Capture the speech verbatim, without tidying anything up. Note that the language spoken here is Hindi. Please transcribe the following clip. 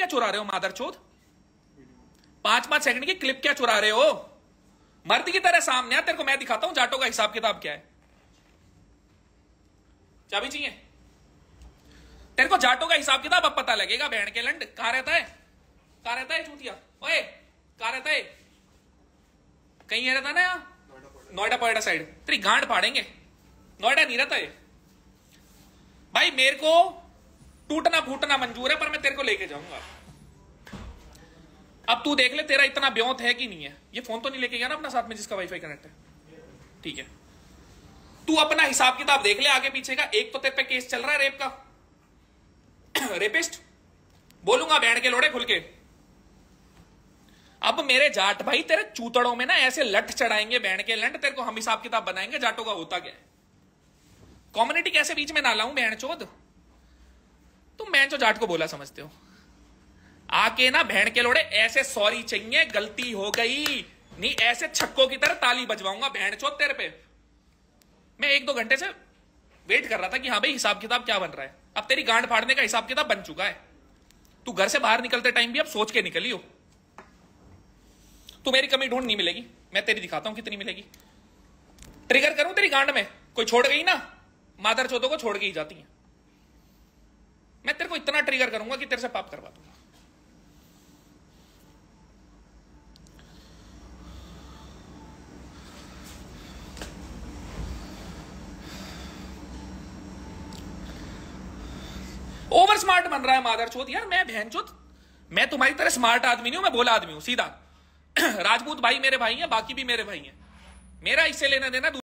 क्या चुरा रहे हो मादरचोद? पांच पांच सेकंड की क्लिप क्या चुरा रहे हो? मर्द की तरह सामने आ, तेरे को मैं दिखाता हूं जाटों का हिसाब किताब क्या है। चाबी चाहिए तेरे को? जाटों का हिसाब किताब अब पता लगेगा। बहन के लंड कहां रहता है? कहां रहता है चूतिया? ओए कहां रहता है? कहीं रहता ना यहाँ नोएडा पोएडा साइड। तेरी गांड फाड़ेंगे। नोएडा नहीं रहता है भाई। मेरे को टूटना फूटना मंजूर है, पर मैं तेरे को लेके जाऊंगा। अब तू देख ले तेरा इतना ब्योंत है कि नहीं है। ये फोन तो नहीं लेके गया ना अपना साथ में जिसका वाईफाई कनेक्ट है? ठीक है, तू अपना हिसाब किताब देख ले आगे पीछे का। एक तो तेरे पे केस चल रहा है रेप का। रेपिस्ट बोलूंगा बैंड के लोड़े खुल के। अब मेरे जाट भाई तेरे चूतड़ों में ना ऐसे लट चढ़ाएंगे बैंड के लंड, तेरे को हम हिसाब किताब बनाएंगे जाटों का होता क्या है। कम्युनिटी कैसे बीच में ना लाऊं बैंड चोद? तुम बैंड चो जाट को बोला समझते हो? आके ना बैंड के लोड़े ऐसे सॉरी चाहिए, गलती हो गई नहीं, ऐसे छक्कों की तरह ताली बजवाऊंगा बैंड चोद तेरे पे। मैं एक दो घंटे से वेट कर रहा था कि हाँ भाई हिसाब किताब क्या बन रहा है। अब तेरी गांड फाड़ने का हिसाब किताब बन चुका है। तू घर से बाहर निकलते टाइम भी अब सोच के निकली हो। तू मेरी कमी ढूंढ नहीं मिलेगी, मैं तेरी दिखाता हूं कितनी मिलेगी। ट्रिगर करूं तेरी गांड में? कोई छोड़ गई ना, मादर चौथों को छोड़ के ही जाती है। मैं तेरे को इतना ट्रिगर करूंगा कि तेरे से पाप करवा दूंगा। ओवर स्मार्ट बन रहा है मादरचोद। यार मैं बहनचोद, मैं तुम्हारी तरह स्मार्ट आदमी नहीं हूं, मैं भोला आदमी हूं सीधा। राजपूत भाई मेरे भाई हैं, बाकी भी मेरे भाई हैं। मेरा इससे लेना देना